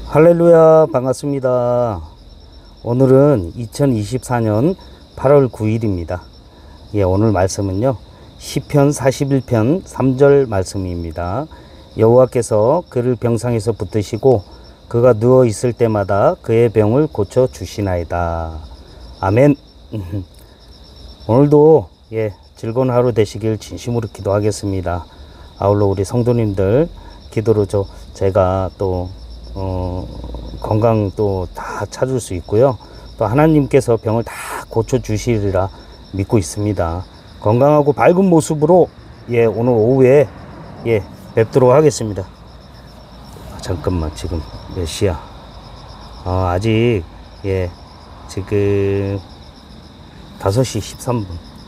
할렐루야, 반갑습니다. 오늘은 2024년 8월 9일입니다. 예, 오늘 말씀은요, 시편 41편 3절 말씀입니다. 여호와께서 그를 병상에서 붙드시고 그가 누워 있을 때마다 그의 병을 고쳐 주시나이다. 아멘. 오늘도 즐거운 하루 되시길 진심으로 기도하겠습니다. 아울러 우리 성도님들 기도로 제가 또 건강 또 다 찾을 수 있고요. 또 하나님께서 병을 다 고쳐 주시리라 믿고 있습니다. 건강하고 밝은 모습으로 오늘 오후에 뵙도록 하겠습니다. 잠깐만, 지금 몇 시야? 아직 지금 5시 13분.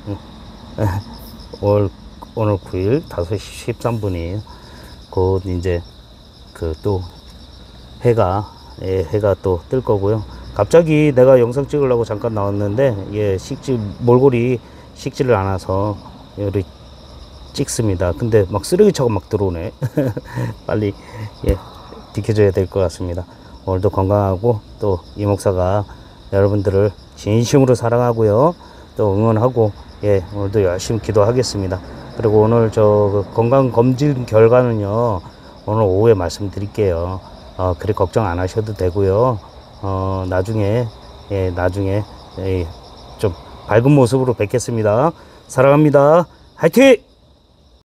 오늘 9일 5시 13분이에요. 곧 이제 또 해가 또 뜰 거고요. 갑자기 내가 영상 찍으려고 잠깐 나왔는데 몰골이 식지를 않아서 여기 찍습니다. 근데 막 쓰레기차가 막 들어오네. 빨리 비켜줘야 될 것 같습니다. 오늘도 건강하고 또 이 목사가 여러분들을 진심으로 사랑하고요, 또 응원하고 오늘도 열심히 기도하겠습니다. 그리고 오늘 건강검진 결과는요, 오늘 오후에 말씀드릴게요. 그래 걱정 안 하셔도 되고요. 나중에 좀 밝은 모습으로 뵙겠습니다. 사랑합니다. 화이팅!